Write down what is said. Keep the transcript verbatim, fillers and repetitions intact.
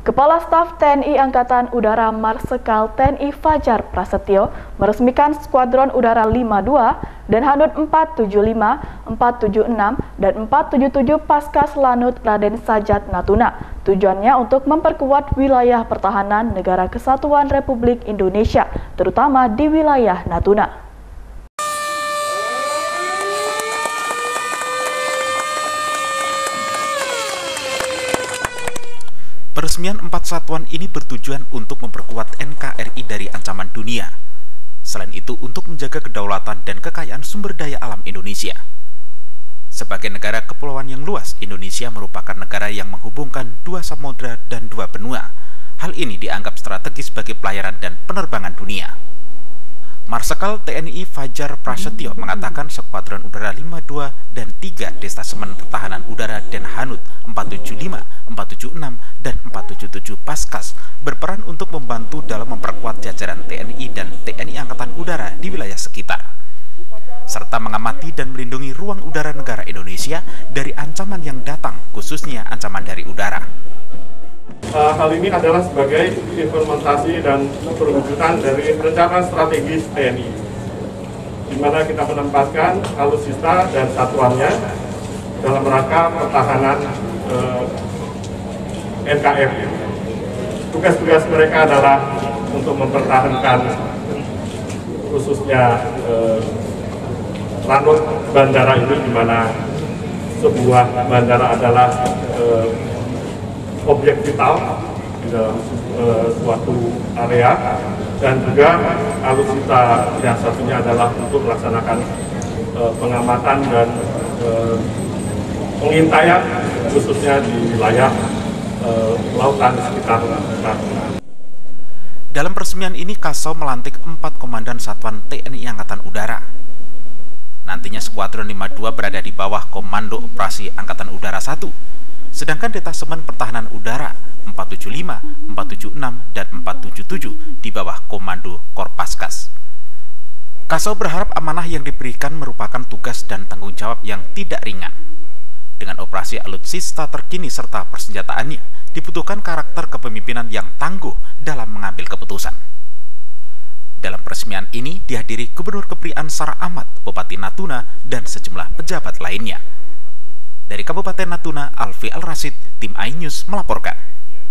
Kepala Staf T N I Angkatan Udara Marsikal T N I Fajar Prasetyo meresmikan Skuadron Udara lima puluh dua dan Hanut empat tujuh lima, empat tujuh enam, dan empat tujuh tujuh Paskas Lanut Raden Sajat Natuna. Tujuannya untuk memperkuat wilayah pertahanan Negara Kesatuan Republik Indonesia, terutama di wilayah Natuna. Peresmian empat satuan ini bertujuan untuk memperkuat N K R I dari ancaman dunia. Selain itu, untuk menjaga kedaulatan dan kekayaan sumber daya alam Indonesia. Sebagai negara kepulauan yang luas, Indonesia merupakan negara yang menghubungkan dua samudra dan dua benua. Hal ini dianggap strategis bagi pelayaran dan penerbangan dunia. Marsikal T N I Fajar Prasetyo mengatakan Skuadron Udara lima puluh dua dan tiga Detasemen Pertahanan Udara dan Hanut empat tujuh lima, empat tujuh enam, dan empat tujuh tujuh Paskas berperan untuk membantu dalam memperkuat jajaran T N I dan T N I Angkatan Udara di wilayah sekitar, serta mengamati dan melindungi ruang udara negara Indonesia dari ancaman yang datang, khususnya ancaman dari udara. Uh, hal ini adalah sebagai implementasi dan perwujudan dari rencana strategis T N I, di mana kita menempatkan alutsista dan satuannya dalam rangka pertahanan uh, N K R I. Tugas-tugas mereka adalah untuk mempertahankan khususnya uh, lanut bandara ini, di mana sebuah bandara adalah uh, objek vital di dalam uh, suatu area, dan juga alutsista yang satunya adalah untuk melaksanakan uh, pengamatan dan uh, pengintaian khususnya di wilayah uh, lautan sekitar Natuna. Dalam peresmian ini, Kasau melantik empat komandan satuan T N I Angkatan Udara. Nantinya Skuadron lima puluh dua berada di bawah Komando Operasi Angkatan Udara satu. Sedangkan Detasemen Pertahanan Udara empat tujuh lima, empat tujuh enam, dan empat tujuh tujuh di bawah Komando Korpaskas. Kasau berharap amanah yang diberikan merupakan tugas dan tanggung jawab yang tidak ringan. Dengan operasi alutsista terkini serta persenjataannya, dibutuhkan karakter kepemimpinan yang tangguh dalam mengambil keputusan. Dalam peresmian ini dihadiri Gubernur Kepri Ansar Ahmad, Bupati Natuna, dan sejumlah pejabat lainnya. Dari Kabupaten Natuna, Alfi Al-Rasid, tim iNews melaporkan.